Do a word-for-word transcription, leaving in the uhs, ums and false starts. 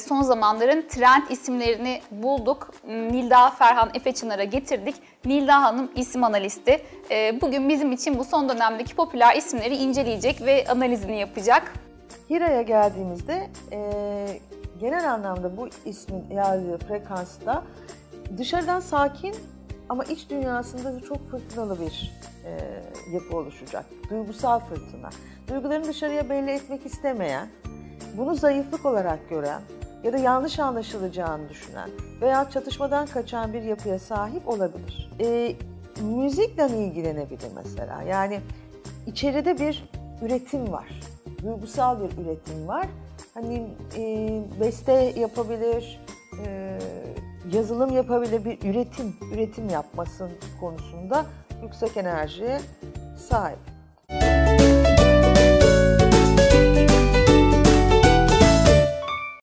son zamanların trend isimlerini bulduk. Nilda Ferhan Efeçınar'a getirdik. Nilda Hanım isim analisti. Bugün bizim için bu son dönemdeki popüler isimleri inceleyecek ve analizini yapacak. Hira'ya geldiğimizde e, genel anlamda bu ismin yazdığı frekansta dışarıdan sakin ama iç dünyasında da çok fırtınalı bir e, yapı oluşacak. Duygusal fırtına. Duygularını dışarıya belli etmek istemeyen, bunu zayıflık olarak gören ya da yanlış anlaşılacağını düşünen veya çatışmadan kaçan bir yapıya sahip olabilir. E, müzikle ilgilenebilir mesela. Yani içeride bir üretim var. Duygusal bir üretim var. Hani e, beste yapabilir, e, yazılım yapabilir, bir üretim, üretim yapmasın konusunda yüksek enerjiye sahip.